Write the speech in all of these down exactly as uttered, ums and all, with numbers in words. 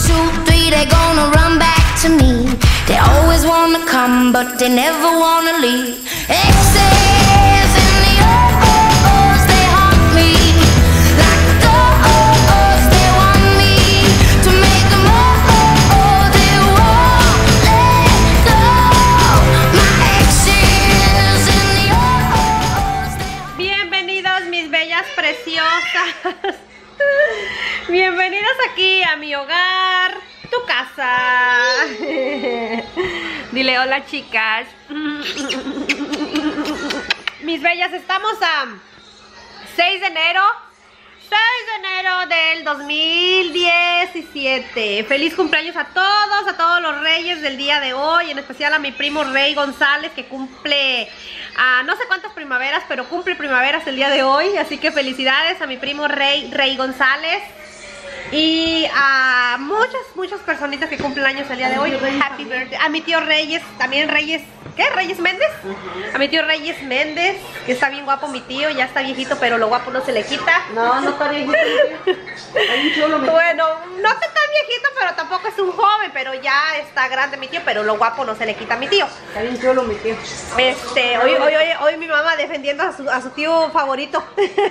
two, three, they're gonna run back to me. They always wanna come, but they never wanna leave. Exes in the oh-oh-ohs, they haunt me. Like the oh-oh-ohs, they want me to make them oh-oh-oh, they won't let go. My exes in the oh-oh-ohs, they haunt me. Bienvenidos mis bellas preciosas. Bienvenidos aquí a mi hogar, tu casa. Dile hola, chicas. Mis bellas, estamos a seis de enero. seis de enero del dos mil diecisiete. Feliz cumpleaños a todos, a todos los reyes del día de hoy. En especial a mi primo Rey González, que cumple a no sé cuántas primaveras, pero cumple primaveras el día de hoy. Así que felicidades a mi primo Rey, Rey González. Y a muchas, muchas personitas que cumplen años el día de hoy. Happy birthday. A mi tío Reyes, también Reyes, ¿qué? Reyes Méndez. Uh-huh. A mi tío Reyes Méndez, que está bien guapo mi tío, ya está viejito, pero lo guapo no se le quita. No, no está viejito. Chulo, bueno, no está tan viejito, pero tampoco es un joven, pero ya está grande mi tío, pero lo guapo no se le quita a mi tío. Está bien chulo mi tío. Este, hoy, hoy, hoy, hoy mi mamá defendiendo a su, a su tío favorito.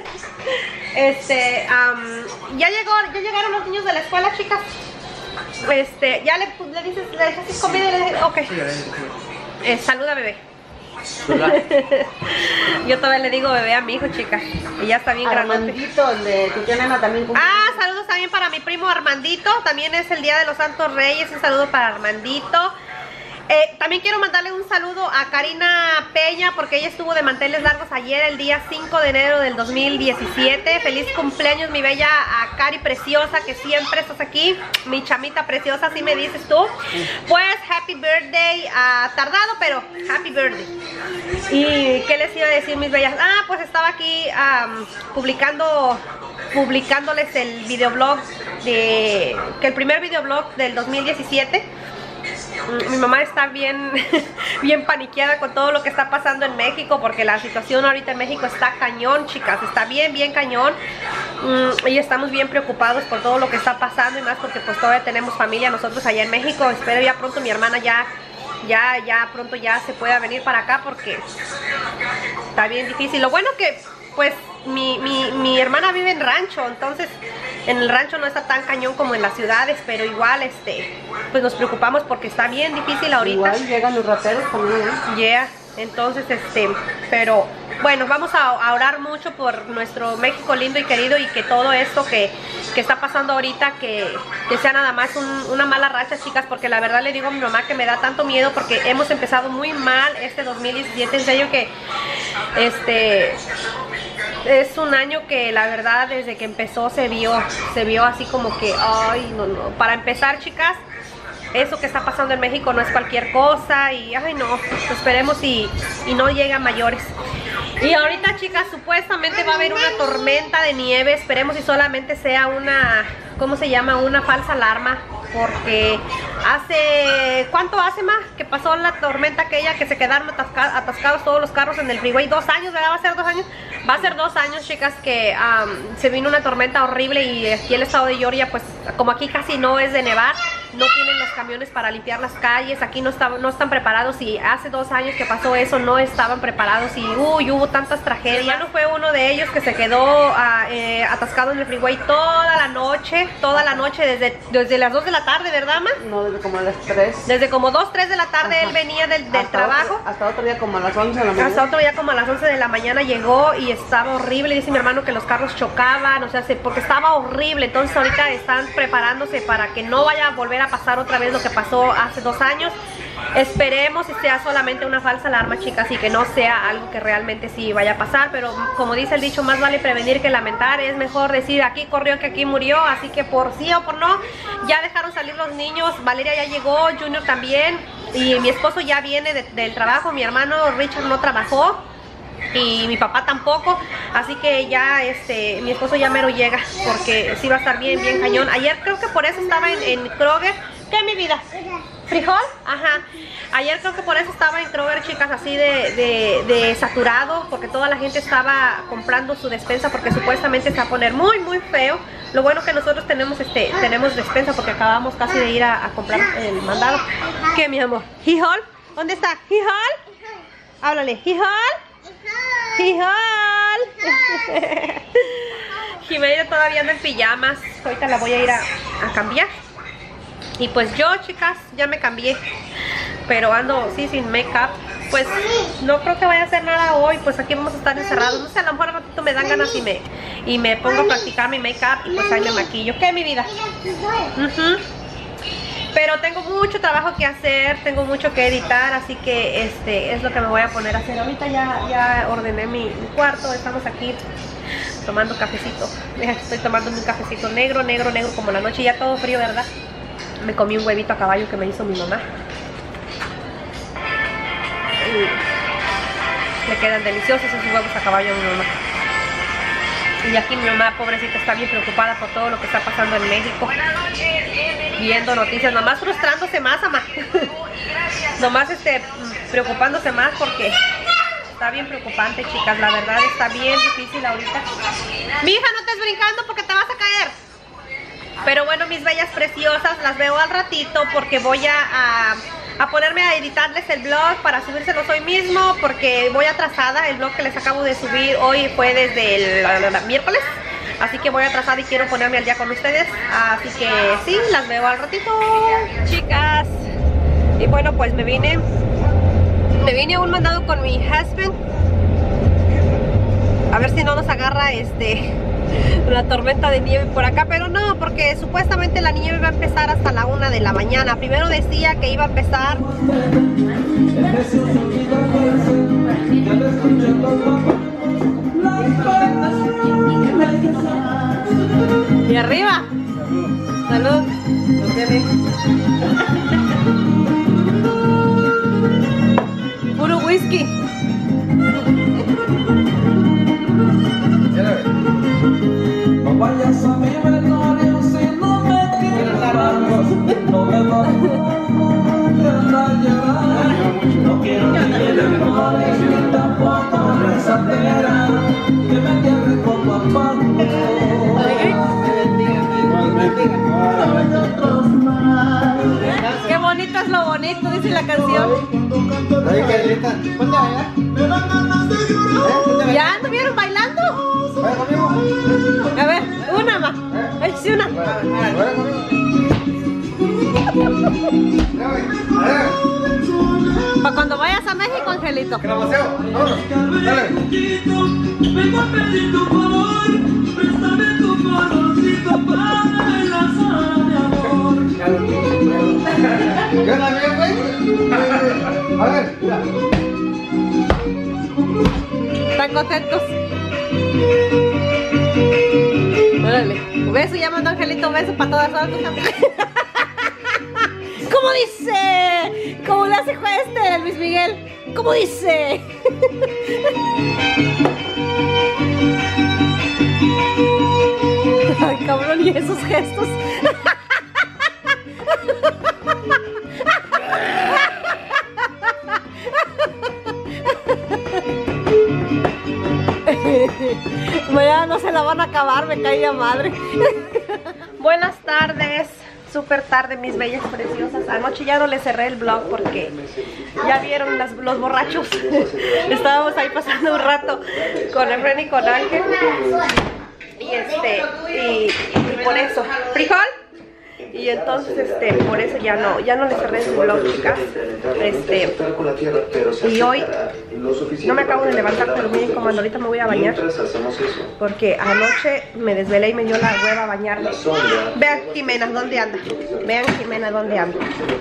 Este, um, ya llegó, ya llegaron los niños de la escuela, chicas. Este, ya le, le dices, le dejas comida y le dices, ok. Eh, saluda, bebé. Yo todavía le digo bebé a mi hijo, chicas. Y ya está bien grande. Armandito, el de tu tía nena también cumple. Ah, saludos también para mi primo Armandito. También es el día de los Santos Reyes. Un saludo para Armandito. Eh, también quiero mandarle un saludo a Karina Peña, porque ella estuvo de manteles largos ayer, el día cinco de enero del dos mil diecisiete. Feliz cumpleaños, mi bella a Cari preciosa, que siempre estás aquí. Mi chamita preciosa, así me dices tú. Pues happy birthday, uh, tardado, pero happy birthday. ¿Y qué les iba a decir, mis bellas? Ah, pues estaba aquí um, publicando publicándoles el videoblog de, que el primer videoblog del dos mil diecisiete. Mi mamá está bien, bien paniqueada con todo lo que está pasando en México, porque la situación ahorita en México está cañón, chicas, está bien, bien cañón. Y estamos bien preocupados por todo lo que está pasando, y más porque pues todavía tenemos familia nosotros allá en México. Espero ya pronto mi hermana ya, ya, ya pronto ya se pueda venir para acá, porque está bien difícil. Lo bueno que pues mi, mi, mi hermana vive en rancho, entonces en el rancho no está tan cañón como en las ciudades, pero igual este pues nos preocupamos porque está bien difícil ahorita. Igual llegan los rateros también, ¿eh? Yeah, entonces este, pero bueno, vamos a, a orar mucho por nuestro México lindo y querido, y que todo esto que, que está pasando ahorita, que, que sea nada más un, una mala racha, chicas, porque la verdad le digo a mi mamá que me da tanto miedo, porque hemos empezado muy mal este dos mil diecisiete, en serio que este es un año que la verdad desde que empezó se vio, se vio así como que, ay, no, no. Para empezar, chicas, eso que está pasando en México no es cualquier cosa, y ay no, esperemos y, y no llegue a mayores. Y ahorita, chicas, supuestamente va a haber una tormenta de nieve. Esperemos y solamente sea una, ¿cómo se llama? Una falsa alarma, porque hace, ¿cuánto hace más que pasó la tormenta aquella que se quedaron atasca, atascados todos los carros en el freeway? Dos años, ¿verdad? ¿Va a ser dos años? Va a ser dos años, chicas, que um, se vino una tormenta horrible, y aquí el estado de Georgia, pues como aquí casi no es de nevar, no tienen los camiones para limpiar las calles, aquí no, está, no están preparados, y hace dos años que pasó eso no estaban preparados, y uy, hubo tantas tragedias. Mi hermano fue uno de ellos que se quedó uh, eh, atascado en el freeway toda la noche, toda la noche, desde, desde las dos de la tarde, ¿verdad, ma? No, desde como a las tres. Desde como dos, tres de la tarde. Ajá. Él venía del, del hasta trabajo. Otro, hasta otro día como a las once de la mañana. Hasta otro día como a las once de la mañana llegó, y estaba horrible. Dice mi hermano que los carros chocaban, o sea, se, porque estaba horrible. Entonces ahorita están preparándose para que no vaya a volver a pasar otra vez lo que pasó hace dos años. Esperemos y sea solamente una falsa alarma, chicas, y que no sea algo que realmente sí vaya a pasar. Pero como dice el dicho, más vale prevenir que lamentar. Es mejor decir aquí corrió que aquí murió. Así que por sí o por no, ya dejaron salir los niños. Valeria ya llegó, Junior también, y mi esposo ya viene de, del trabajo. Mi hermano Richard no trabajó, y mi papá tampoco, así que ya este mi esposo ya mero llega, porque sí va a estar bien, bien cañón. Ayer creo que por eso estaba en, en Kroger, ¿Qué, mi vida? ¿Frijol? Ajá. Ayer creo que por eso estaba en Kroger, chicas, así de, de, de saturado, porque toda la gente estaba comprando su despensa porque supuestamente se va a poner muy, muy feo. Lo bueno que nosotros tenemos este tenemos despensa porque acabamos casi de ir a, a comprar el mandado. ¿Qué, mi amor? ¿Frijol? ¿Dónde está? ¿Frijol? Háblale. ¿Frijol? ¡Frijol! Jimena todavía anda en pijamas. Ahorita la voy a ir a, a cambiar. Y pues yo, chicas, ya me cambié. Pero ando, sí, sin make-up. Pues no creo que vaya a hacer nada hoy. Pues aquí vamos a estar encerrados. No sé, a lo mejor a ratito me dan ganas y me, y me pongo a practicar mi make-up. Y pues ahí me maquillo. ¿Qué, mi vida? Uh-huh. Pero tengo mucho trabajo que hacer, tengo mucho que editar, así que este es lo que me voy a poner a hacer. Ahorita ya, ya ordené mi, mi cuarto, estamos aquí tomando cafecito. Estoy tomando un cafecito negro, negro, negro como la noche, ya todo frío, ¿verdad? Me comí un huevito a caballo que me hizo mi mamá. Y me quedan deliciosos esos huevos a caballo a mi mamá. Y aquí mi mamá, pobrecita, está bien preocupada por todo lo que está pasando en México. Viendo noticias, nomás frustrándose más, mamá. Nomás este, preocupándose más porque está bien preocupante, chicas. La verdad está bien difícil ahorita. Mi hija, no estés brincando porque te vas a caer. Pero bueno, mis bellas preciosas, las veo al ratito porque voy a, a, a ponerme a editarles el blog para subírselos hoy mismo porque voy atrasada. El blog que les acabo de subir hoy fue desde el, el, el miércoles. Así que voy atrasada y quiero ponerme al día con ustedes. Así que sí, las veo al ratito, chicas. Y bueno, pues me vine Me vine a un mandado con mi husband. A ver si no nos agarra este una tormenta de nieve por acá. Pero no, porque supuestamente la nieve va a empezar hasta la una de la mañana. Primero decía que iba a empezar y arriba. Salud. Puro whisky. No vayas a mi velorio si no me quieres dar. No me vayas a llorar. No quiero que me demores ni tampoco rezadera. Que me entierre con tu papá. Qué bonito es lo bonito, dice la canción. Ay, qué linda. Ponte allá. ¿Ya anduvieron bailando? A ver, una más. Ay, sí, una. Para cuando vayas a México, Angelito. Vengo a pedir tu favor, préstame tu corazoncito para el azar de amor. ¿Qué onda, bien, güey? A ver, mira. ¿Están contentos? Órale. Un beso, ya mandó Angelito un beso para todas las otras. ¿Cómo dice? ¿Cómo le hace este Luis Miguel? ¿Cómo dice? Ay, cabrón, y esos gestos. Mañana no se la van a acabar, me caía madre. Buenas tardes, súper tarde, mis bellas preciosas. Anoche ya no les cerré el vlog porque ya vieron las, los borrachos. Estábamos ahí pasando un rato con Efren y con Ángel. Y este, y, y por eso, frijol. Y entonces este, por eso ya no, ya no les cerré el vlog, chicas. Este, y hoy no me acabo de levantar, pero miren como ahorita me voy a bañar. Porque anoche me desvelé y me dio la hueva a bañarme. Vean Jimena, ¿dónde anda? Vean Jimena, ¿dónde anda?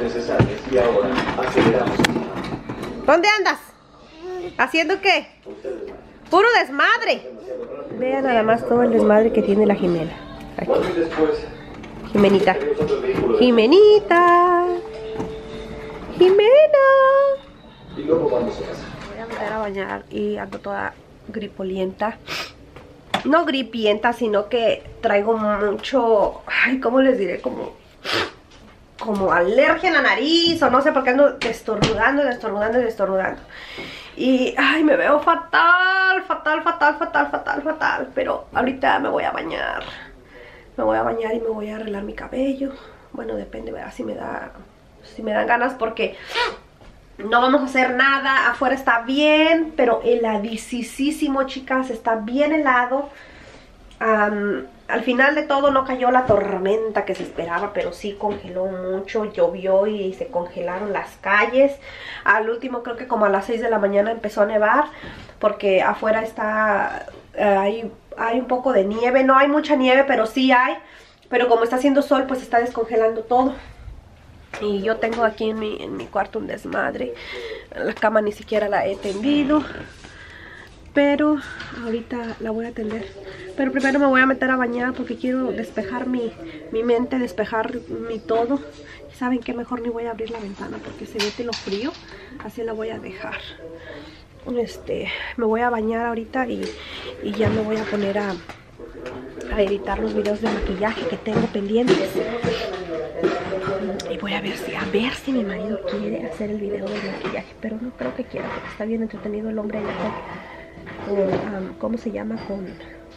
¿Dónde andas? ¿Haciendo qué? Puro desmadre. Vean nada más todo el desmadre que tiene la Jimena. Aquí. Jimenita. Jimenita. Jimena. Me voy a meter a bañar y ando toda gripolienta. No gripienta, sino que traigo mucho... Ay, ¿cómo les diré? Como... como alergia en la nariz o no sé por qué ando destornudando, destornudando y destornudando. Y, ay, me veo fatal, fatal, fatal, fatal, fatal, fatal. Pero ahorita me voy a bañar. Me voy a bañar y me voy a arreglar mi cabello. Bueno, depende, ¿verdad? Si me da, si me dan ganas porque no vamos a hacer nada. Afuera está bien, pero heladísimo, chicas. Está bien helado. Um, al final de todo no cayó la tormenta que se esperaba, pero sí congeló mucho, llovió y se congelaron las calles. Al último creo que como a las seis de la mañana empezó a nevar, porque afuera está, uh, hay, hay un poco de nieve, no hay mucha nieve, pero sí hay, pero como está haciendo sol pues está descongelando todo. Y yo tengo aquí en mi, en mi cuarto un desmadre, la cama ni siquiera la he tendido. Pero ahorita la voy a atender. Pero primero me voy a meter a bañar porque quiero despejar mi, mi mente, despejar mi todo. ¿Saben qué? Mejor ni voy a abrir la ventana porque se mete lo frío. Así la voy a dejar. Este, me voy a bañar ahorita y, y ya me voy a poner a, a editar los videos de maquillaje que tengo pendientes. Y voy a ver si, a ver si mi marido quiere hacer el video de maquillaje. Pero no creo que quiera porque está bien entretenido el hombre allá con... Con, um, ¿cómo se llama? Con,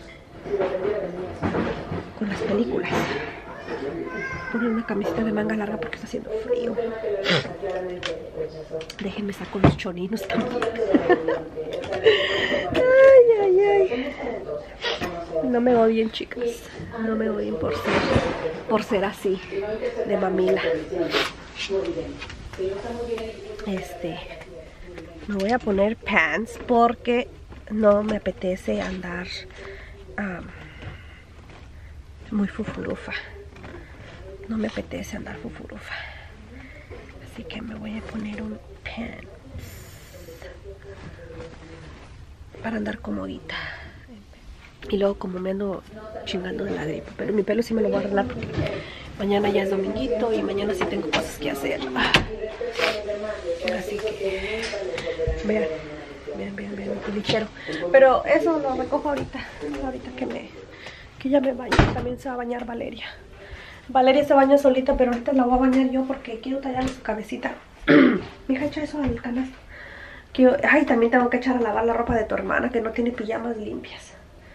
con las películas. Poner una camiseta de manga larga porque está haciendo frío. Déjenme sacar los chorinos también. Ay, ay, ay. No me odien, chicas. No me odien por ser, por ser así, de mamila. Este, me voy a poner pants porque no me apetece andar um, muy fufurufa. No me apetece andar fufurufa. Así que me voy a poner un pants para andar comodita. Y luego como me ando chingando de la gripe. Pero mi pelo sí me lo voy a arreglar porque mañana ya es dominguito y mañana sí tengo cosas que hacer. Así que vean. Bien, bien, bien, un lichero. Pero eso lo recojo ahorita. Ahorita que me que ya me baño. También se va a bañar Valeria. Valeria se baña solita, pero ahorita la voy a bañar yo porque quiero tallarle su cabecita. Mija, echa eso al canasto. Quiero, ay, también tengo que echar a lavar la ropa de tu hermana que no tiene pijamas limpias.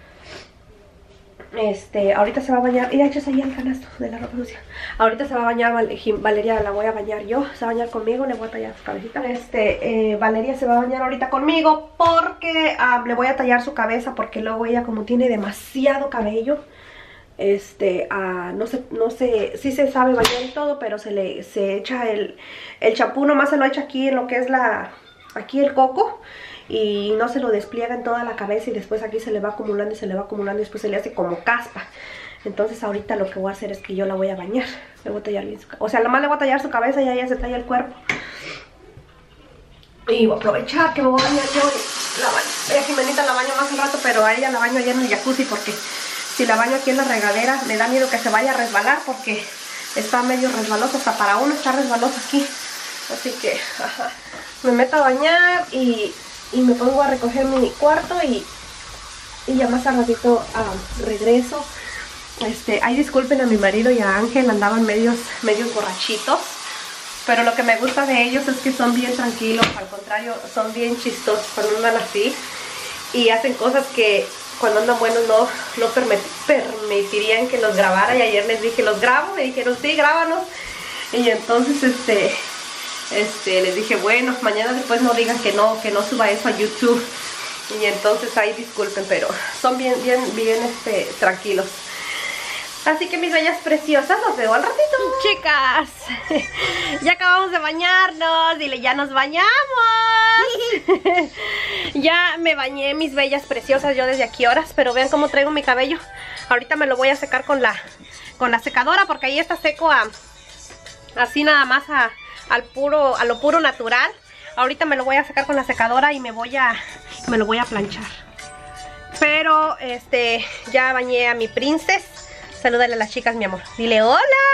Este, ahorita se va a bañar. Y echas ahí al canasto de la ropa sucia. Ahorita se va a bañar Valeria, la voy a bañar yo. Se va a bañar conmigo, le voy a tallar su cabecita. Este, eh, Valeria se va a bañar ahorita conmigo porque um, le voy a tallar su cabeza. Porque luego ella, como tiene demasiado cabello, este, uh, no sé, no sé, sí se sabe bañar y todo, pero se le se echa el el champú, nomás se lo echa aquí en lo que es la, aquí el coco. Y no se lo despliega en toda la cabeza y después aquí se le va acumulando y se le va acumulando y después se le hace como caspa. Entonces ahorita lo que voy a hacer es que yo la voy a bañar. Le voy a tallar bien su cabeza. O sea, nomás le voy a tallar su cabeza y ella se talla el cuerpo. Y voy a aprovechar que me voy a bañar yo y la baño. Ella Jimenita la baño más un rato, pero a ella la baño allá en el jacuzzi porque si la baño aquí en la regadera me da miedo que se vaya a resbalar porque está medio resbaloso. Hasta para uno está resbaloso aquí. Así que ajá, me meto a bañar y... y me pongo a recoger mi cuarto y, y ya más al ratito uh, regreso. Este, ay, disculpen a mi marido y a Ángel, andaban medios, medios borrachitos. Pero lo que me gusta de ellos es que son bien tranquilos, al contrario, son bien chistosos cuando andan así. Y hacen cosas que cuando andan buenos no, no permit, permitirían que los grabara. Y ayer les dije, ¿los grabo? Me dijeron, sí, grábanos. Y entonces, este... Este, les dije, bueno, mañana después no digan que no, que no suba eso a YouTube. Y entonces ahí disculpen, pero son bien, bien, bien, este, tranquilos. Así que mis bellas preciosas, los veo al ratito. Chicas, ya acabamos de bañarnos. Dile, ya nos bañamos. Ya me bañé, mis bellas preciosas, yo desde aquí horas. Pero vean cómo traigo mi cabello. Ahorita me lo voy a secar con la, con la secadora porque ahí está seco a, así nada más a... al puro, a lo puro natural. Ahorita me lo voy a sacar con la secadora y me voy a me lo voy a planchar. Pero este ya bañé a mi princesa. Salúdale a las chicas, mi amor. Dile hola.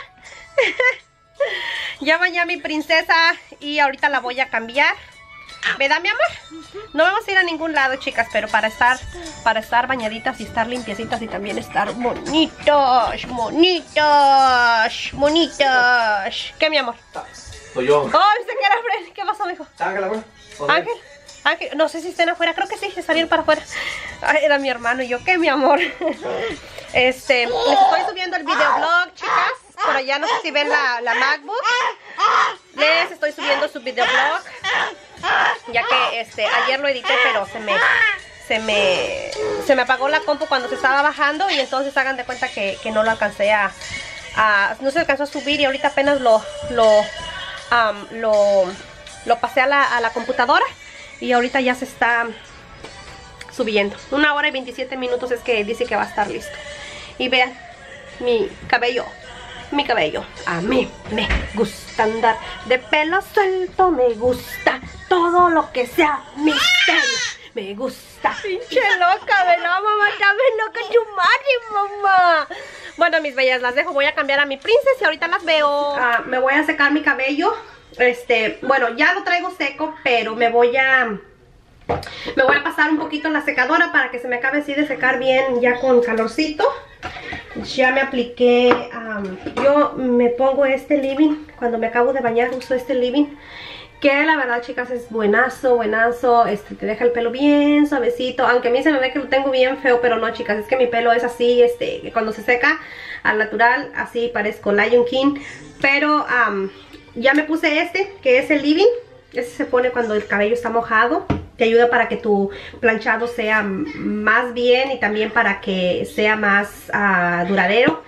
Ya bañé a mi princesa y ahorita la voy a cambiar. ¿Verdad, mi amor? No vamos a ir a ningún lado, chicas, pero para estar para estar bañaditas y estar limpiecitas y también estar bonitos, bonitos, bonitos. ¿Qué, mi amor? Soy yo. Oh, pensé que era Fred. ¿Qué pasó, mijo? Ángel, afuera. Ángel, Ángel, no sé si estén afuera, creo que sí, se salieron para afuera. Ay, era mi hermano y yo, ¿qué, mi amor? Este, les estoy subiendo el videoblog, chicas. Por allá no sé si ven la, la MacBook. Les estoy subiendo su videoblog. Ya que este, ayer lo edité, pero se me, se me, se me apagó la compu cuando se estaba bajando. Y entonces hagan de cuenta que, que no lo alcancé a, a, no se alcanzó a subir. Y ahorita apenas lo, lo, um, lo, lo pasé a la, a la computadora. Y ahorita ya se está subiendo. Una hora y veintisiete minutos es que dice que va a estar listo. Y vean mi cabello. Mi cabello. A mí me gusta andar de pelo suelto. Me gusta todo lo que sea misterio. Me gusta. Pinche loca, ¿verdad, mamá? También loca tu madre, mamá. Bueno, mis bellas, las dejo. Voy a cambiar a mi princesa y ahorita las veo. Uh, me voy a secar mi cabello. Este, bueno, ya lo traigo seco, pero me voy a... Me voy a pasar un poquito en la secadora para que se me acabe así de secar bien ya con calorcito. Ya me apliqué, um, yo me pongo este leave-in cuando me acabo de bañar, uso este leave-in, que la verdad, chicas, es buenazo, buenazo. Este, te deja el pelo bien suavecito, aunque a mí se me ve que lo tengo bien feo, pero no, chicas, es que mi pelo es así, este, cuando se seca al natural, así parezco Lion King. Pero um, ya me puse este, que es el leave-in. Este se pone cuando el cabello está mojado. Te ayuda para que tu planchado sea más bien y también para que sea más uh, duradero.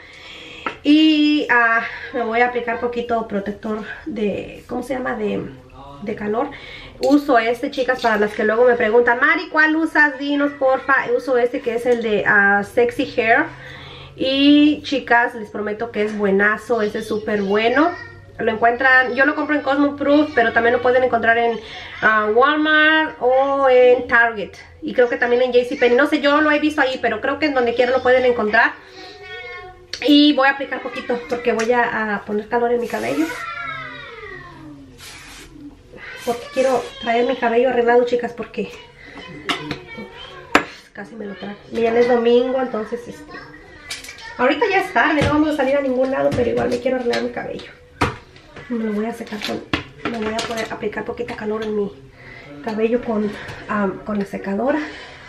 Y uh, me voy a aplicar poquito protector de, ¿cómo se llama? De, de calor. Uso este, chicas, para las que luego me preguntan, Mari, ¿cuál usas? Dinos, porfa. Uso este que es el de uh, Sexy Hair. Y, chicas, les prometo que es buenazo. Este es súper bueno. Lo encuentran, yo lo compro en Cosmoprof, pero también lo pueden encontrar en uh, Walmart o en Target. Y creo que también en JCPenney. No sé, yo lo he visto ahí, pero creo que en donde quiera lo pueden encontrar. Y voy a aplicar poquito porque voy a, a poner calor en mi cabello. Porque quiero traer mi cabello arreglado, chicas, porque casi me lo trajo. Miren, es domingo, entonces este, ahorita ya es tarde, no vamos a salir a ningún lado, pero igual me quiero arreglar mi cabello. Me lo voy a secar con, me voy a poder aplicar poquita calor en mi cabello con, um, con la secadora.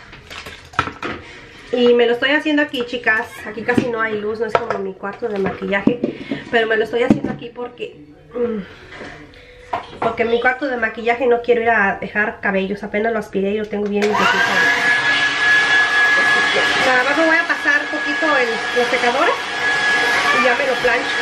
Y me lo estoy haciendo aquí, chicas. Aquí casi no hay luz, no es como mi cuarto de maquillaje. Pero me lo estoy haciendo aquí porque um, porque en mi cuarto de maquillaje no quiero ir a dejar cabellos. Apenas lo aspiré y lo tengo bien limpiecito. Nada más me voy a pasar un poquito en la secadora y ya me lo plancho.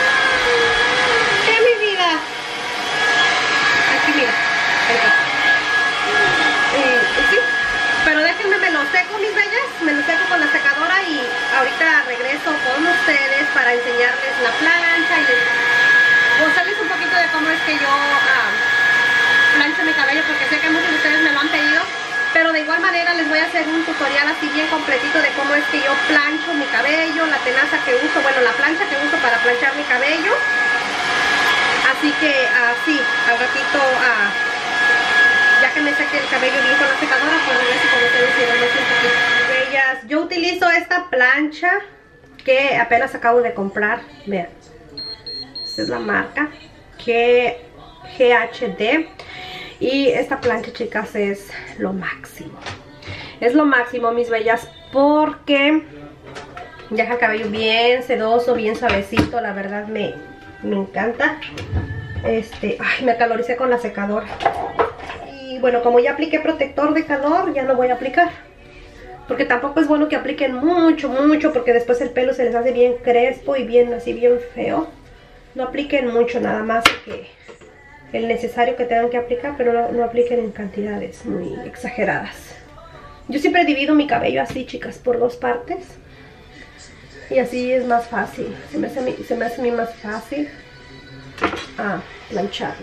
Aquí mira, ahí está. Eh, sí. Pero déjenme, me lo seco, mis bellas. Me lo seco con la secadora y ahorita regreso con ustedes para enseñarles la plancha y les, mostrarles un poquito de cómo es que yo uh, plancho mi cabello, porque sé que muchos de ustedes me lo han pedido. Pero de igual manera les voy a hacer un tutorial así bien completito de cómo es que yo plancho mi cabello, la tenaza que uso, bueno, la plancha que uso para planchar mi cabello. Así que así, uh, al ratito, uh, ya que me saque el cabello bien con la secadora, pues regreso con ustedes y les muestro un poquito. Bellas, yo utilizo esta plancha que apenas acabo de comprar. Vean, esta es la marca G H D. Y esta plancha, chicas, es lo máximo. Es lo máximo, mis bellas, porque deja el cabello bien sedoso, bien suavecito. La verdad me, me encanta. Este, ay, me acaloricé con la secadora. Y bueno, como ya apliqué protector de calor, ya no voy a aplicar. Porque tampoco es bueno que apliquen mucho, mucho, porque después el pelo se les hace bien crespo y bien así, bien feo. No apliquen mucho, nada más que el necesario que tengan que aplicar, pero no, no apliquen en cantidades muy exageradas. Yo siempre divido mi cabello así, chicas, por dos partes. Y así es más fácil. Se me hace, se me hace a mí más fácil ah, plancharlo.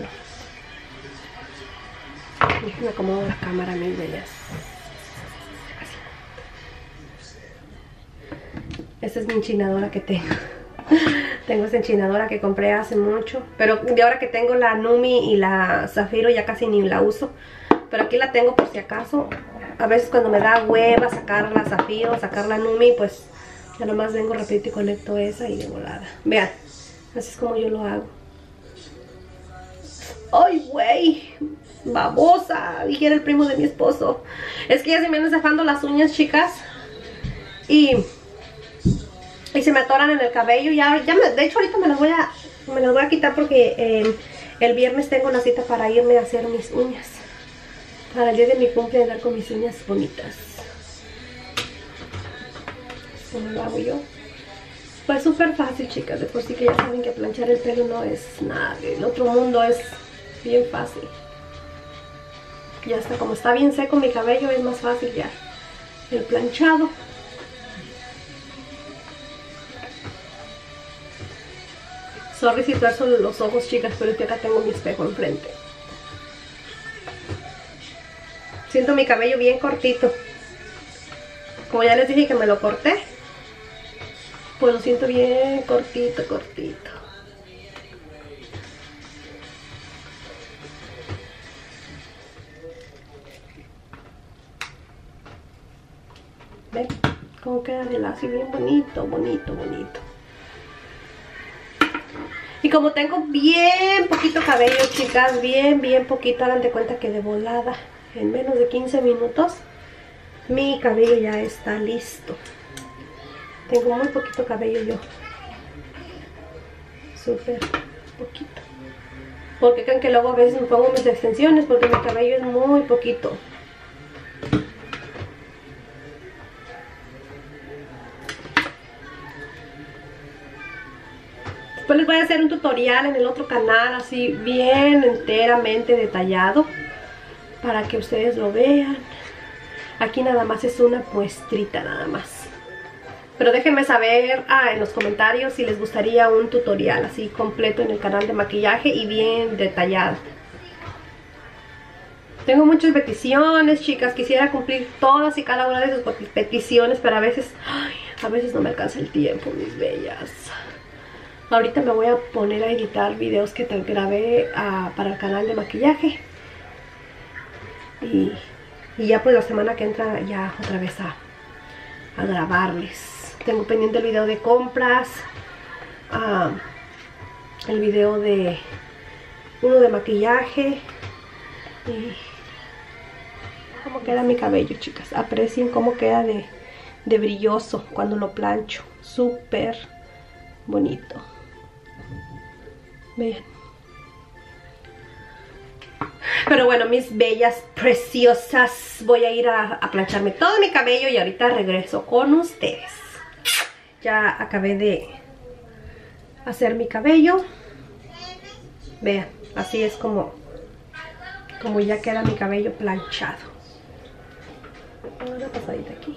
Déjenme acomodo la cámara, mis bellas. Así. Esta es mi enchinadora que tengo. Tengo esa enchinadora que compré hace mucho, pero de ahora que tengo la Numi y la Zafiro ya casi ni la uso. Pero aquí la tengo por si acaso. a veces cuando me da hueva sacar la Zafiro, sacar la Numi, pues ya nomás vengo rapidito y conecto esa y de volada. Vean, así es como yo lo hago. ¡Ay, güey! Babosa, dijera el primo de mi esposo. Es que ya se me andan zafando las uñas, chicas. Y, y se me atoran en el cabello. Ya, ya me, de hecho, ahorita me las voy a, me las voy a quitar porque eh, el viernes tengo una cita para irme a hacer mis uñas. Para el día de mi cumpleaños, andar con mis uñas bonitas. ¿Cómo lo hago yo? Pues súper fácil, chicas. De por sí que ya saben que planchar el pelo no es nada. El otro mundo es bien fácil. Ya está, como está bien seco mi cabello, es más fácil ya el planchado. Sorry si tuerzo los ojos, chicas, pero es que acá tengo mi espejo enfrente. Siento mi cabello bien cortito. Como ya les dije que me lo corté, pues lo siento bien cortito, cortito. ¿Ven? Cómo queda de lacio, bien bonito, bonito, bonito. Y como tengo bien poquito cabello, chicas, bien, bien poquito, hagan de cuenta que de volada, en menos de quince minutos, mi cabello ya está listo. Tengo muy poquito cabello yo. Súper poquito. Porque creen que luego a veces me pongo mis extensiones porque mi cabello es muy poquito. Después les voy a hacer un tutorial en el otro canal, así bien enteramente detallado, para que ustedes lo vean. Aquí nada más es una muestrita nada más. Pero déjenme saber ah, en los comentarios si les gustaría un tutorial así completo en el canal de maquillaje y bien detallado. Tengo muchas peticiones, chicas. Quisiera cumplir todas y cada una de sus peticiones, pero a veces, ay, a veces no me alcanza el tiempo, mis bellas. Ahorita me voy a poner a editar videos que te grabé uh, para el canal de maquillaje. Y, y ya pues la semana que entra ya otra vez a, a grabarles. Tengo pendiente el video de compras. Uh, el video de uno de maquillaje. Y cómo queda mi cabello, chicas. Aprecien cómo queda de, de brilloso cuando lo plancho. Súper bonito. Vean. Pero bueno, mis bellas preciosas, voy a ir a, a plancharme todo mi cabello y ahorita regreso con ustedes. Ya acabé de hacer mi cabello. Vean, así es como, como ya queda mi cabello planchado. Una pasadita aquí.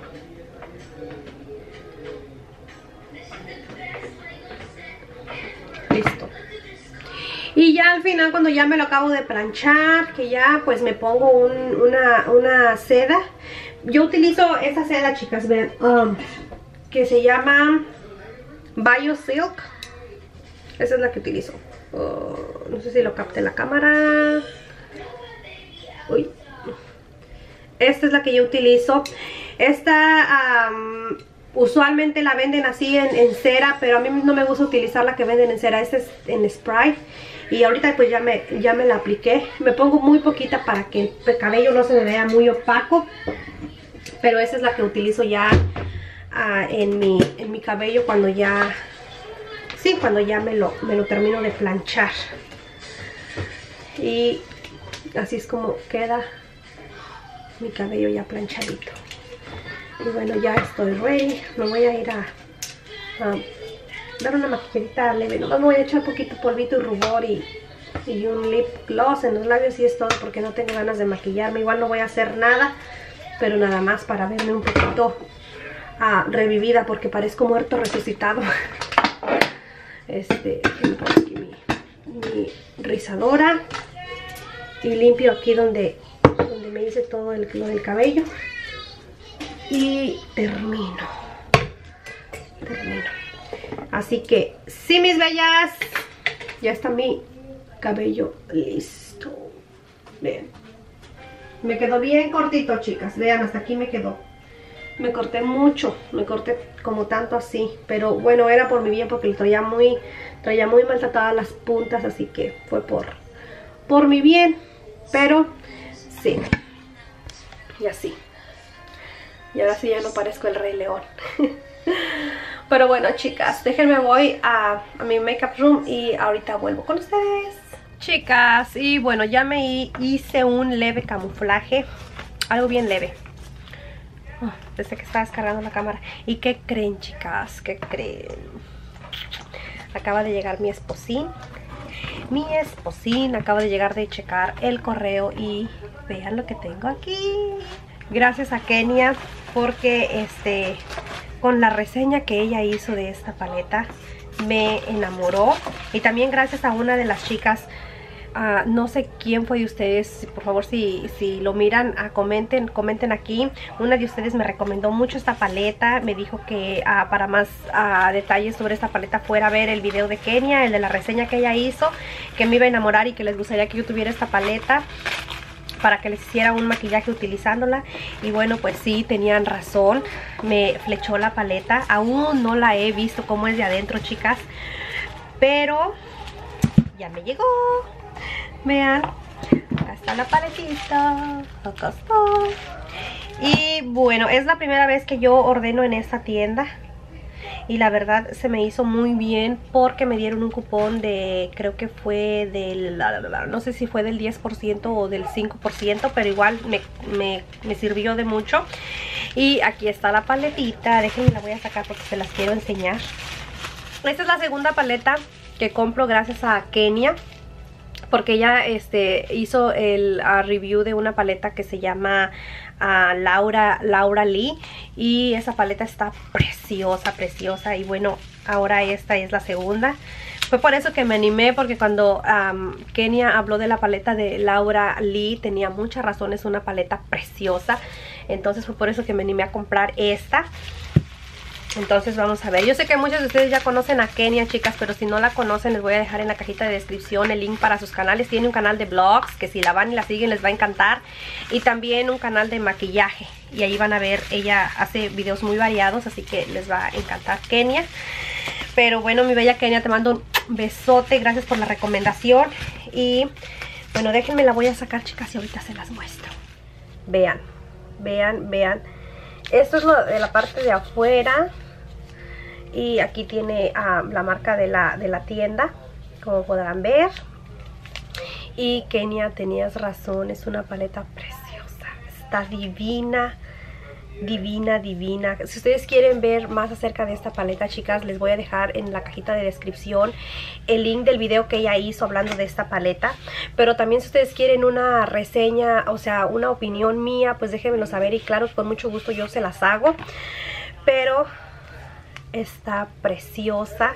Listo. Y ya al final, cuando ya me lo acabo de planchar, que ya pues me pongo un, una, una seda. Yo utilizo esta seda, chicas, ven, um, que se llama BioSilk. Esa es la que utilizo. Uh, no sé si lo capte la cámara. Uy. Esta es la que yo utilizo. Esta um, usualmente la venden así en, en cera, pero a mí no me gusta utilizar la que venden en cera. Esta es en spray. Y ahorita pues ya me, ya me la apliqué. Me pongo muy poquita para que el cabello no se me vea muy opaco. Pero esa es la que utilizo ya uh, en, mi, en mi cabello cuando ya... Sí, cuando ya me lo, me lo termino de planchar. Y así es como queda mi cabello ya planchadito. Y bueno, ya estoy ready. Me voy a ir a... a dar una maquilladita leve. Nomás me voy a echar poquito polvito y rubor y, y un lip gloss en los labios y es todo, porque no tengo ganas de maquillarme. Igual no voy a hacer nada, pero nada más para verme un poquito uh, revivida, porque parezco muerto resucitado. Este, pongo aquí mi, mi rizadora y limpio aquí donde, donde me hice todo el, lo del cabello y termino. Termino. Así que, sí, mis bellas, ya está mi cabello listo. Vean, Me quedó bien cortito, chicas. Vean, hasta aquí me quedó. Me corté mucho, me corté como tanto así. Pero bueno, era por mi bien porque le traía muy, traía muy maltratadas las puntas. Así que fue por, por mi bien. Pero sí. Y así. Y ahora sí ya no parezco el Rey León. Pero bueno, chicas, déjenme voy a, a mi makeup room y ahorita vuelvo con ustedes. Chicas, y bueno, ya me hice un leve camuflaje. Algo bien leve. Oh, desde que estaba descargando la cámara. ¿Y qué creen, chicas? ¿Qué creen? Acaba de llegar mi esposín. Mi esposín acaba de llegar de checar el correo y vean lo que tengo aquí. Gracias a Kenia porque este con la reseña que ella hizo de esta paleta me enamoró. Y también gracias a una de las chicas, uh, no sé quién fue de ustedes, por favor si, si lo miran, uh, comenten, comenten aquí. Una de ustedes me recomendó mucho esta paleta, me dijo que uh, para más uh, detalles sobre esta paleta fuera a ver el video de Kenia, el de la reseña que ella hizo, que me iba a enamorar y que les gustaría que yo tuviera esta paleta para que les hiciera un maquillaje utilizándola. Y bueno, pues sí, tenían razón, me flechó la paleta. Aún no la he visto cómo es de adentro, chicas, pero ya me llegó. Vean, acá está la paletita, acá está. Y bueno, es la primera vez que yo ordeno en esta tienda y la verdad se me hizo muy bien porque me dieron un cupón de, creo que fue del, no sé si fue del diez por ciento o del cinco por ciento, pero igual me, me, me sirvió de mucho. Y aquí está la paletita, déjenme la voy a sacar porque se las quiero enseñar. Esta es la segunda paleta que compro gracias a Kenia, porque ella este, hizo el uh, review de una paleta que se llama uh, Laura, Laura Lee. Y esa paleta está preciosa, preciosa. Y bueno, ahora esta es la segunda. Fue por eso que me animé, porque cuando um, Kenia habló de la paleta de Laura Lee, tenía mucha razón, es una paleta preciosa. Entonces fue por eso que me animé a comprar esta. Entonces vamos a ver, yo sé que muchos de ustedes ya conocen a Kenia, chicas, pero si no la conocen les voy a dejar en la cajita de descripción el link para sus canales. Tiene un canal de vlogs que si la van y la siguen les va a encantar, y también un canal de maquillaje, y ahí van a ver, ella hace videos muy variados, así que les va a encantar Kenia. Pero bueno, mi bella Kenia, te mando un besote, gracias por la recomendación. Y bueno, déjenme la voy a sacar, chicas, y ahorita se las muestro. Vean, vean, vean. Esto es lo de la parte de afuera. Y aquí tiene uh, la marca de la, de la tienda, como podrán ver. Y Kenia, tenías razón, es una paleta preciosa. Está divina, divina, divina. Si ustedes quieren ver más acerca de esta paleta, chicas, les voy a dejar en la cajita de descripción el link del video que ella hizo hablando de esta paleta. Pero también si ustedes quieren una reseña, o sea, una opinión mía, pues déjenmelo saber y claro, con mucho gusto yo se las hago. Pero está preciosa.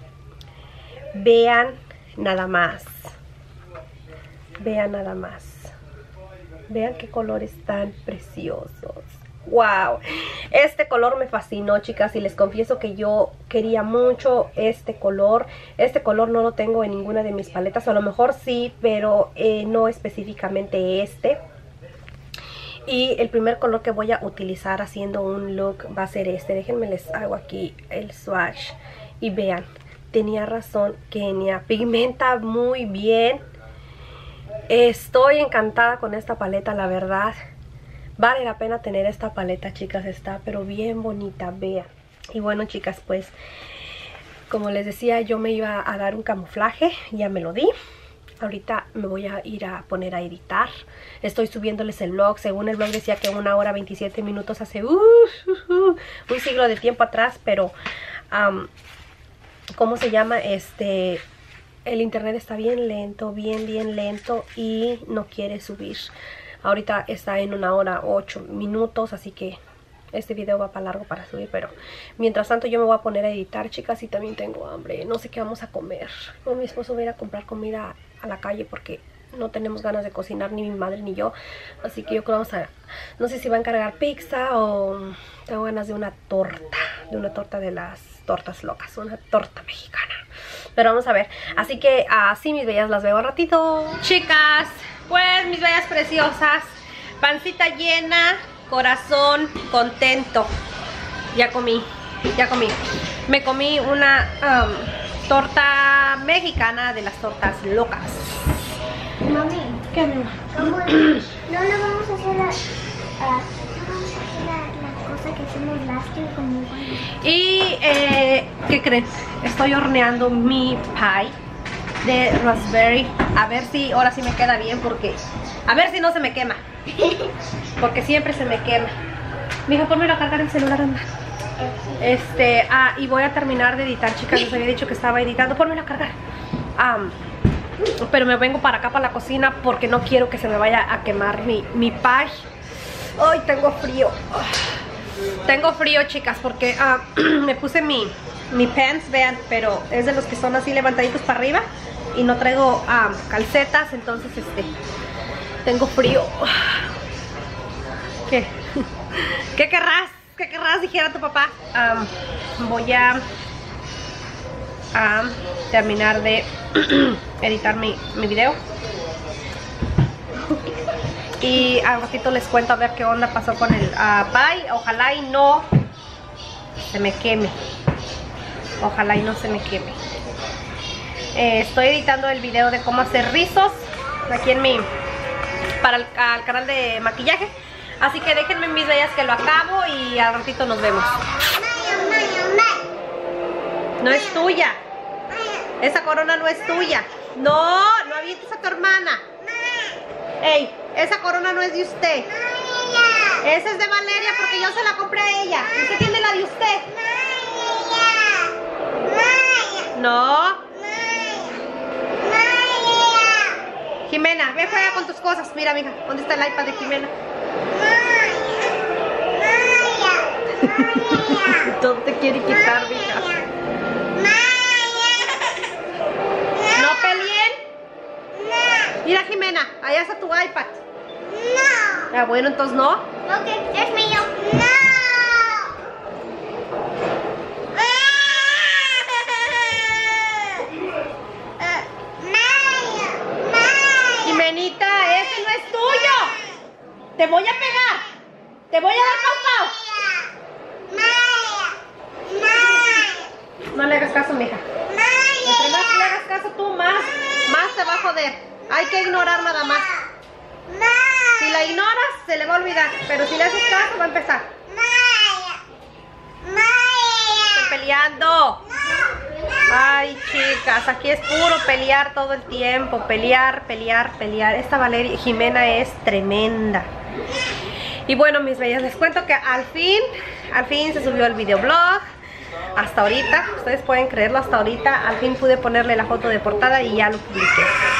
Vean nada más. Vean nada más. Vean qué colores tan preciosos. Wow, este color me fascinó, chicas, y les confieso que yo quería mucho este color. Este color no lo tengo en ninguna de mis paletas, a lo mejor sí, pero eh, no específicamente este. Y el primer color que voy a utilizar haciendo un look va a ser este. Déjenme les hago aquí el swatch y vean, tenía razón Kenia, pigmenta muy bien. Estoy encantada con esta paleta, la verdad. Vale la pena tener esta paleta, chicas, está pero bien bonita, vean. Y bueno, chicas, pues como les decía, yo me iba a dar un camuflaje, ya me lo di. Ahorita me voy a ir a poner a editar. Estoy subiéndoles el vlog. Según el vlog decía que una hora veintisiete minutos hace uh, uh, uh, un siglo de tiempo atrás. Pero, um, ¿cómo se llama? Este, el internet está bien lento, bien, bien lento y no quiere subir. Ahorita está en una hora ocho minutos, así que este video va para largo para subir. Pero mientras tanto yo me voy a poner a editar, chicas, y también tengo hambre. No sé qué vamos a comer. Con mi esposo voy a ir a comprar comida a la calle porque no tenemos ganas de cocinar, ni mi madre ni yo. Así que yo creo que vamos a, no sé si va a encargar pizza o tengo ganas de una torta, de una torta de las tortas locas, una torta mexicana. Pero vamos a ver. Así que así, mis bellas, las veo al ratito. Chicas, pues mis bellas preciosas, Pancita llena, corazón contento. Ya comí, ya comí. Me comí una um, torta mexicana de las tortas locas. Mami, ¿Qué, mi amor? ¿cómo no le vamos a hacer la, uh, no vamos a hacer la, la cosa que hicimos last year con mi hermano? Y, eh, ¿qué creen? Estoy horneando mi pie de raspberry. A ver si ahora sí me queda bien porque... A ver si no se me quema. Porque siempre se me quema. Mija, ponme a cargar el celular, anda. Este, ah, y voy a terminar de editar, chicas. Les había dicho que estaba editando. Ponme a cargar. Um, pero me vengo para acá, para la cocina, porque no quiero que se me vaya a quemar mi, mi pie. Ay, tengo frío. Tengo frío, chicas, porque uh, me puse mi, mi pants, vean, pero es de los que son así levantaditos para arriba. Y no traigo um, calcetas, entonces este tengo frío. ¿Qué? ¿Qué querrás? ¿Qué querrás? Dijera tu papá. Um, voy a, a terminar de editar mi, mi video. Y al ratito les cuento a ver qué onda pasó con el uh, pie. Ojalá y no se me queme. Ojalá y no se me queme. Eh, estoy editando el video de cómo hacer rizos aquí en mi... para el al canal de maquillaje. Así que déjenme en mis bellas que lo acabo y al ratito nos vemos. No es tuya. Esa corona no es tuya. No, no avientes a tu hermana. Ey, esa corona no es de usted. Esa es de Valeria porque yo se la compré a ella. ¿Usted tiene la de usted? No. Jimena, ve, juega con tus cosas. Mira, mija, ¿dónde está el iPad de Jimena? ¿Dónde te quiere quitar, mija? ¿No peleen? Mira, Jimena, allá está tu iPad. No. Ah, bueno, entonces no. Ok, es mío. No. Jimenita, ese no es tuyo. Te voy a pegar. Te voy a dar pau. No le hagas caso, mija. Entre más le hagas caso tú, más, más te va a joder. Hay que ignorar nada más. Si la ignoras, se le va a olvidar. Pero si le haces caso, va a empezar. Estoy peleando. Ay, chicas, aquí es puro pelear todo el tiempo. Pelear, pelear, pelear. Esta Valeria Jimena es tremenda. Y bueno, mis bellas, les cuento que al fin, al fin se subió el videoblog. Hasta ahorita, ustedes pueden creerlo, hasta ahorita al fin pude ponerle la foto de portada y ya lo publiqué.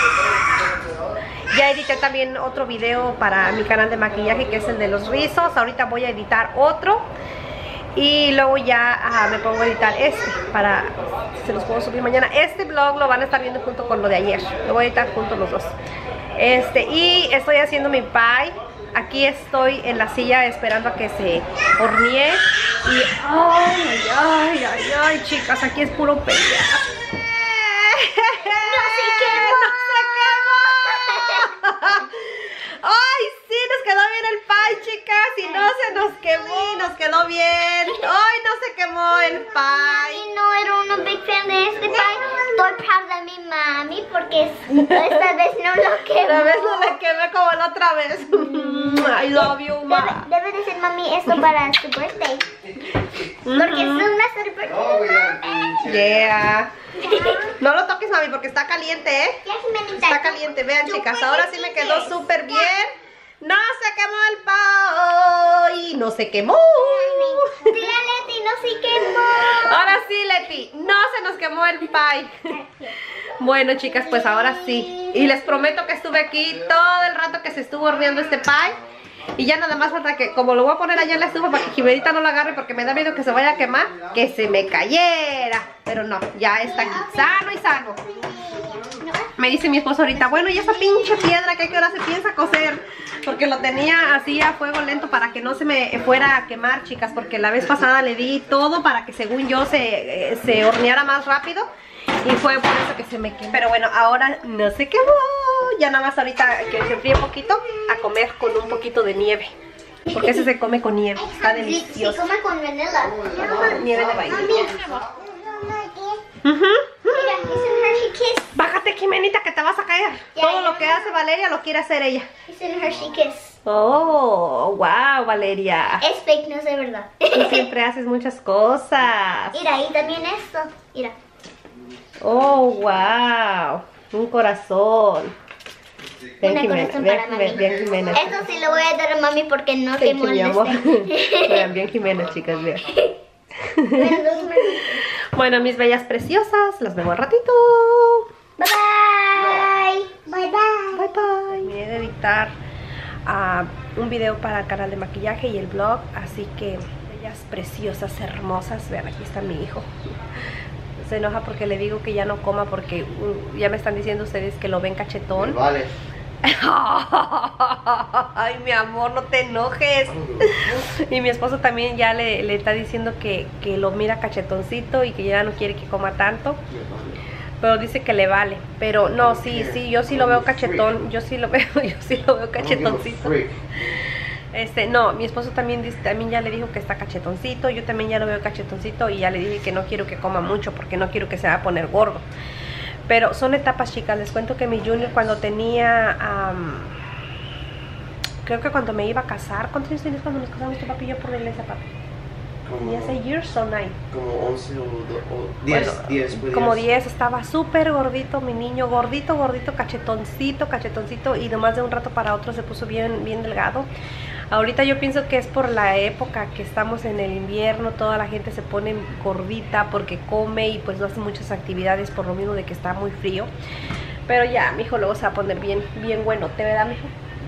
Ya edité también otro video para mi canal de maquillaje, que es el de los rizos. Ahorita voy a editar otro y luego ya ah, me pongo a editar este para, se los puedo subir mañana. Este vlog lo van a estar viendo junto con lo de ayer. Lo voy a editar juntos los dos. Este, y estoy haciendo mi pie. Aquí estoy en la silla esperando a que se hornee. Y ay, ay, ay, ay, chicas, aquí es puro pelear. No se quemó. No se quemó. Ay, sí, nos quedó bien el pie, chicas. Y no se nos quemó, nos quedó bien. Ay, no se quemó el pie. Y no era un big fan de este pie. Estoy proud de mi mami porque esta vez no lo quemó. Esta vez no le quemé como la otra vez. I love you, ma. Debe, debe de ser mami esto para su birthday. Porque es una sorpresa. Yeah. No lo toques, mami, porque está caliente, ¿eh? Ya, Jimenita. Está caliente, vean, chicas. Ahora sí me quedó súper bien. No se quemó el pie. No se quemó. Dile a Leti, no se quemó. Ahora sí, Leti, no se nos quemó el pie. Bueno, chicas, pues ahora sí. Y les prometo que estuve aquí todo el rato que se estuvo horneando este pie. Y ya nada más falta que, como lo voy a poner allá en la estufa para que Jimenita no la agarre porque me da miedo que se vaya a quemar, que se me cayera. Pero no, ya está aquí, sano y sano. Me dice mi esposo ahorita, bueno, y esa pinche piedra, ¿qué hora se piensa cocer? Porque lo tenía así a fuego lento para que no se me fuera a quemar, chicas. Porque la vez pasada le di todo para que según yo se, se horneara más rápido. y fue por eso que se me quemó. Pero bueno, ahora no se quemó. Ya nada más ahorita que se enfríe un poquito, a comer con un poquito de nieve. Porque ese se come con nieve, está delicioso. Se come con vanilla. Nieve de vainilla. Mira, es un Hershey Kiss. Bájate, Jimenita, que te vas a caer. Ya, Todo ya. lo que hace Valeria lo quiere hacer ella. Es un Hershey Kiss. Oh, wow, Valeria. Es fake, no es de verdad. Tú siempre haces muchas cosas. Mira, y también esto. Mira. Oh, wow. Un corazón. Bien, Una Jimena, corazón bien, para Jimena, mami. bien, Jimena. Esto sí lo voy a dar a mami porque no Thank que you, mi amor. moleste. Vean, bien, Jimena, chicas, vean. Bueno, Bueno, mis bellas preciosas, las veo al ratito. bye bye. Bye bye. Bye, bye. Terminé de editar ah, un video para el canal de maquillaje y el blog, así que bellas preciosas, hermosas. Vean, aquí está mi hijo. Se enoja porque le digo que ya no coma porque uh, ya me están diciendo ustedes que lo ven cachetón. Vale. Ay, mi amor, no te enojes. Y mi esposo también ya le, le está diciendo que, que lo mira cachetoncito y que ya no quiere que coma tanto. Pero dice que le vale. Pero no, sí, sí, yo sí lo veo cachetón. Yo sí lo veo, yo sí lo veo cachetoncito. Este, no, mi esposo también, dice, también ya le dijo que está cachetoncito. Yo también ya lo veo cachetoncito y ya le dije que no quiero que coma mucho porque no quiero que se va a poner gordo. Pero son etapas, chicas. Les cuento que mi Junior cuando tenía um, creo que cuando me iba a casar. ¿Cuántos años tienes cuando nos casamos tu papi y yo por la iglesia, papi? ¿Ya seis years o nine? Como once o diez, Bueno, diez, fue como diez. diez, estaba súper gordito mi niño, gordito, gordito, cachetoncito, cachetoncito, y nomás de un rato para otro se puso bien, bien delgado. Ahorita yo pienso que es por la época que estamos en el invierno, toda la gente se pone gordita porque come y pues no hace muchas actividades por lo mismo de que está muy frío. Pero ya, mi hijo luego se va a poner bien, bien bueno, ¿te verdad, mi hijo?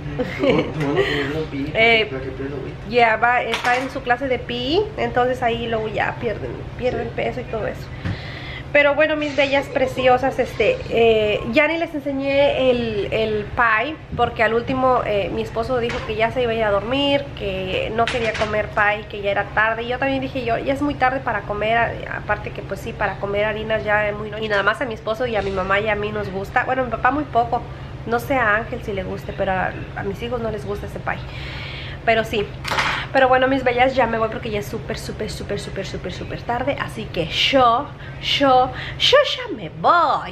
eh, ya va, está en su clase de P E, entonces ahí luego ya pierden, pierden peso y todo eso. Pero bueno, mis bellas preciosas, este, eh, ya ni les enseñé el, el pie, porque al último eh, mi esposo dijo que ya se iba a ir a dormir, que no quería comer pie, que ya era tarde. Y yo también dije, yo ya es muy tarde para comer, aparte que pues sí, para comer harinas ya es muy... Y nada más a mi esposo y a mi mamá y a mí nos gusta, bueno, a mi papá muy poco. No sé a Ángel si le guste, pero a, a mis hijos no les gusta ese pie. Pero sí. Pero bueno, mis bellas, ya me voy porque ya es súper, súper, súper, súper, súper, súper tarde. Así que yo, yo, yo ya me voy.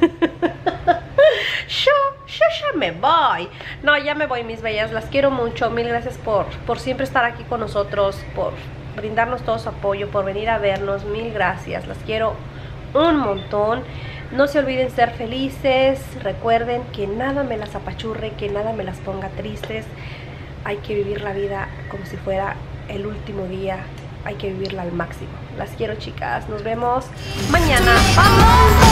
Yo, yo ya me voy. No, ya me voy, mis bellas. Las quiero mucho. Mil gracias por, por siempre estar aquí con nosotros, por brindarnos todo su apoyo, por venir a vernos. Mil gracias. Las quiero un montón. No se olviden ser felices. Recuerden que nada me las apachurre, que nada me las ponga tristes. Hay que vivir la vida como si fuera el último día. Hay que vivirla al máximo. Las quiero, chicas. Nos vemos mañana. ¡Vamos!